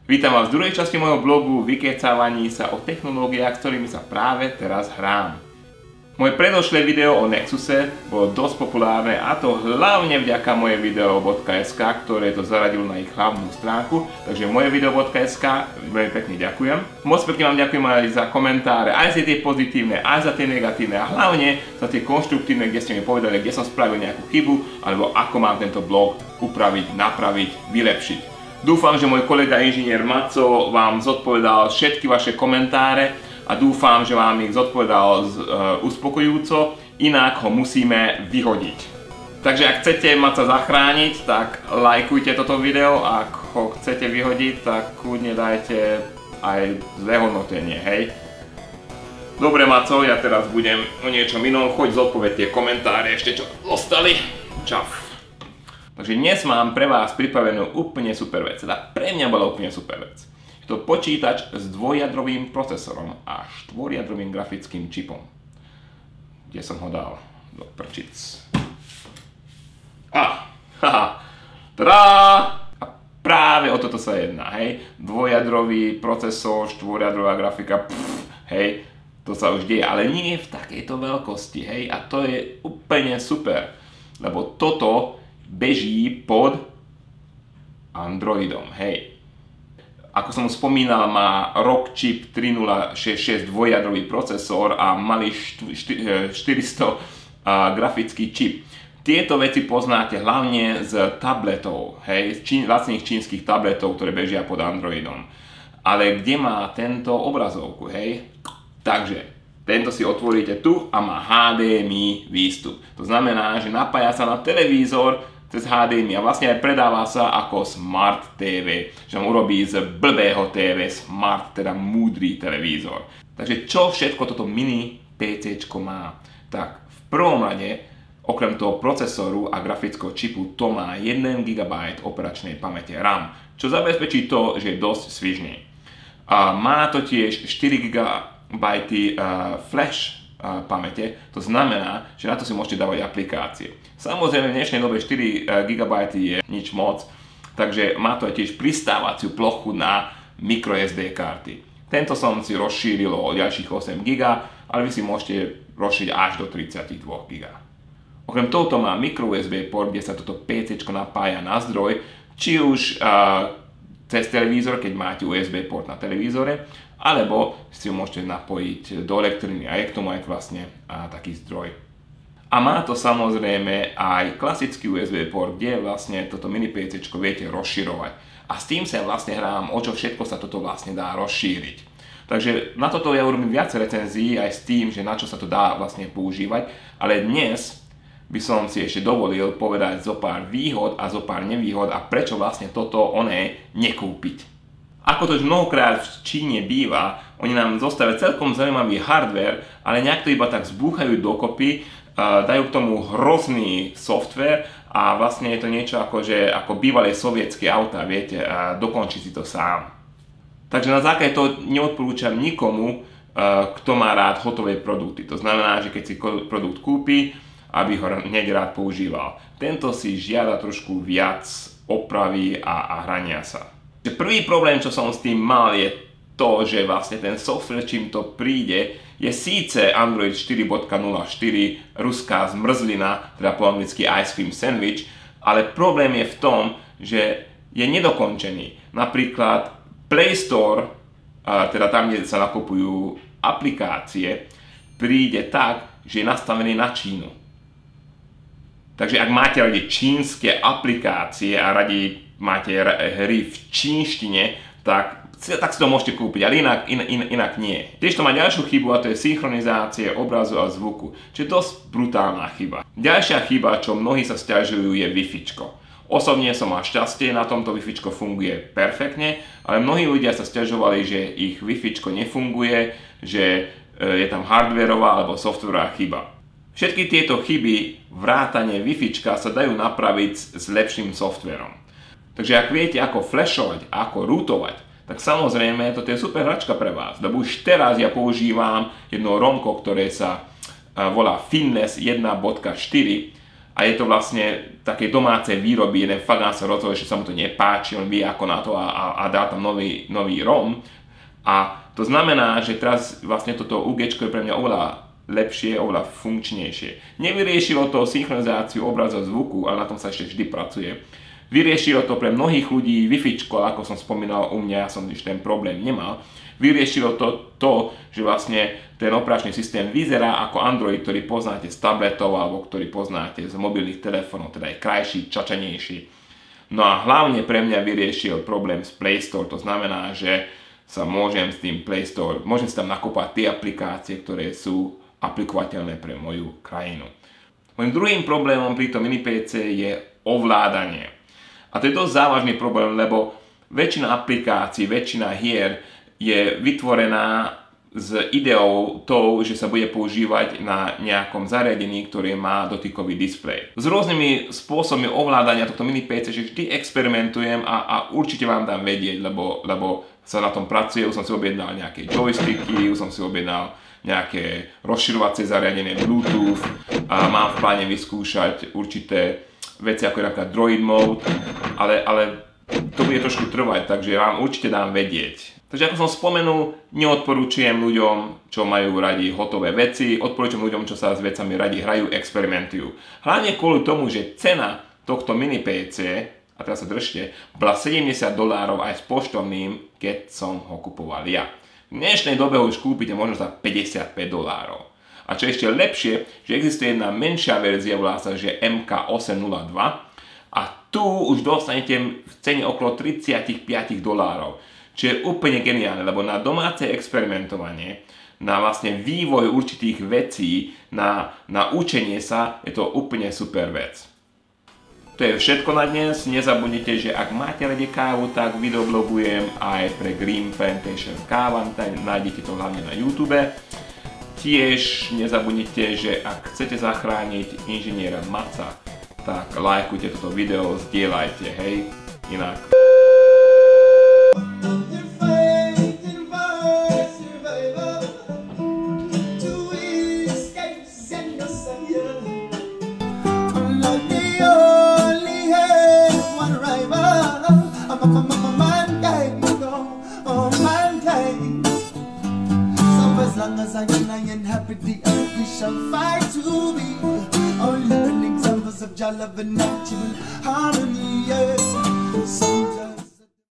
Vítam vás v druhej časti môjho blogu vykecávaní sa o technológiách, s ktorými sa práve teraz hrám. Moje predošlé video o Nexuse bolo dosť populárne, a to hlavne vďaka mojevideo.sk, ktoré to zaradilo na ich hlavnú stránku, takže mojevideo.sk veľmi pekne ďakujem. Moc pekne vám ďakujem aj za komentáre, aj za tie pozitívne, aj za tie negatívne a hlavne za tie konštruktívne, kde ste mi povedali, kde som spravil nejakú chybu alebo ako mám tento blog upraviť, napraviť, vylepšiť. Dúfam, že môj kolega inžinier Maco vám zodpovedal všetky vaše komentáre a dúfam, že vám ich zodpovedal uspokojujúco, inak ho musíme vyhodiť. Takže ak chcete Maca zachrániť, tak lajkujte toto video, ak ho chcete vyhodiť, tak kľudne dajte aj znehodnotenie, hej? Dobre Maco, ja teraz budem o niečom inom, choď zodpoveď tie komentáre ešte čo zostali. Čau. Takže dnes mám pre vás pripravenú úplne super vec, teda pre mňa bola úplne super vec. Je to počítač s dvojjadrovým procesorom a štvorjadrovým grafickým čipom. Kde som ho dal? Do prčic. Tadá! A práve o toto sa jedná, hej? Dvojjadrový procesor, štvorjadrová grafika, hej? To sa už deje, ale nie v takejto veľkosti, hej? A to je úplne super, lebo toto beží pod Androidom, hej. Ako som spomínal, má Rockchip 3066 dvojjadrový procesor a malý 400 grafický čip. Tieto veci poznáte hlavne z tabletov, hej, z lacných čínskych tabletov, ktoré bežia pod Androidom. Ale kde má tento obrazovku, hej? Takže tento si otvoríte tu a má HDMI výstup. To znamená, že napája sa na televízor cez HDMI a vlastne aj predáva sa ako Smart TV, že vám urobí z blbého TV Smart, teda múdry televízor. Takže čo všetko toto mini PCčko má? Tak v prvom rade, okrem toho procesoru a grafického čipu, to má 1 GB operačnej pamäte RAM, čo zabezpečí to, že je dosť svižný. A má to tiež 4 GB flash pamäte, to znamená, že na to si môžete dávať aplikácie. Samozrejme v dnešnej dobe 4 GB je nič moc, takže má to aj tiež pristávaciu plochu na microSD karty. Tento som si rozšíril o ďalších 8 GB, ale vy si môžete rozšíriť až do 32 GB. Okrem tohoto má microUSB port, kde sa toto PC napája na zdroj, či už cez televízor, keď máte USB port na televízore, alebo si ho môžete napojiť do elektriny a je k tomu aj vlastne taký zdroj. A má to samozrejme aj klasický USB port, kde vlastne toto mini PC viete rozširovať. A s tým sa vlastne hrám, o čo všetko sa toto vlastne dá rozšíriť. Takže na toto ja urobím viac recenzií aj s tým, že na čo sa to dá vlastne používať, ale dnes by som si ešte dovolil povedať zo pár výhod a zo pár nevýhod a prečo vlastne toto nekúpiť. Ako to už mnohokrát v Číne býva, oni nám zostavia celkom zaujímavý hardware, ale nejak to iba tak zbúchajú dokopy, dajú k tomu hrozný software a vlastne je to niečo ako bývalé sovietské autá, viete, dokončí si to sám. Takže na základe toho neodporúčam nikomu, kto má rád hotové produkty. To znamená, že keď si produkt kúpi, aby ho hneď rád používal. Tento si žiada trošku viac opravy a hrania sa. Prvý problém, čo som s tým mal, je to, že vlastne ten software, čím to príde, je síce Android 4.04, ruská zmrzlina, teda po anglicky ice cream sandwich, ale problém je v tom, že je nedokončený. Napríklad Play Store, teda tam, kde sa nakupujú aplikácie, príde tak, že je nastavený na Čínu. Takže ak máte radi čínske aplikácie a radi máte hry v čínštine, tak si to môžete kúpiť, ale inak nie. Tiež to má ďalšiu chybu a to je synchronizácia obrazu a zvuku, čo je dosť brutálna chyba. Ďalšia chyba, čo mnohí sa sťažujú, je Wi-Fičko. Osobne som mal šťastie, na tomto Wi-Fičko funguje perfektne, ale mnohí ľudia sa sťažovali, že ich Wi-Fičko nefunguje, že je tam hardwareová alebo softwarová chyba. Všetky tieto chyby, vrátane Wi-Fička, sa dajú napraviť s lepším softverom. Takže ak viete, ako flashovať, ako rootovať, tak samozrejme toto je super hračka pre vás. Lebo už teraz ja používam jedno romko, ktoré sa volá Finless 1.4 a je to vlastne také domácej výroby, jeden Fagán sa rozhodol, že sa mu to nepáči, on vie ako na to a dá tam nový ROM. A to znamená, že teraz vlastne toto UG je pre mňa oveľa lepšie, oveľa funkčnejšie. Nevyriešilo to synchronizáciu obrazu a zvuku, ale na tom sa ešte vždy pracuje. Vyriešilo to pre mnohých ľudí Wi-Fi, ako som spomínal u mňa, ja som ešte ten problém nemal. Vyriešilo to, že vlastne ten operačný systém vyzerá ako Android, ktorý poznáte z tabletov alebo ktorý poznáte z mobilných telefónov, teda je krajší, čačanejší. No a hlavne pre mňa vyriešil problém s Play Store, to znamená, že sa môžem s tým Play Store, môžem si tam nakúpať tie aplikácie, ktoré sú aplikovateľné pre moju krajinu. Mojím druhým problémom pri tom mini PC je ovládanie. A to je dosť závažný problém, lebo väčšina aplikácií, väčšina hier je vytvorená s ideou tou, že sa bude používať na nejakom zariadení, ktoré má dotykový displej. S rôznymi spôsobmi ovládania tohto mini PC, že vždy experimentujem a určite vám dám vedieť, lebo sa na tom pracuje, už som si objednal nejaké joysticky, už som si objednal nejaké rozširovacie zariadenie Bluetooth a mám v pláne vyskúšať určité veci ako je napríklad Droid Mode, ale to bude trošku trvať, takže vám určite dám vedieť. Takže ako som spomenul, neodporúčujem ľuďom, čo majú radi hotové veci, odporúčam ľuďom, čo sa s vecami radi hrajú, experimentujú. Hlavne kvôli tomu, že cena tohto mini PC, a teraz sa držte, bola $70 aj s poštovným, keď som ho kupoval ja. V dnešnej dobe ho už kúpite možno za $55. A čo ešte lepšie, že existuje jedna menšia verzia, volá sa, že MK802 a tu už dostanete v cene okolo $35. Čo je úplne geniálne, lebo na domáce experimentovanie, na vlastne vývoj určitých vecí, na učenie sa, je to úplne super vec. To je všetko na dnes, nezabudnite, že ak máte radi kávu, tak videoblogujem aj pre Green Plantation Káva, nájdete to hlavne na YouTube. Tiež nezabudnite, že ak chcete zachrániť inžiniera Maca, tak lajkujte toto video, zdieľajte, hej, inak. As I am happy, the earth we shall fight to be all living examples of your love and natural harmony. Yeah. Sometimes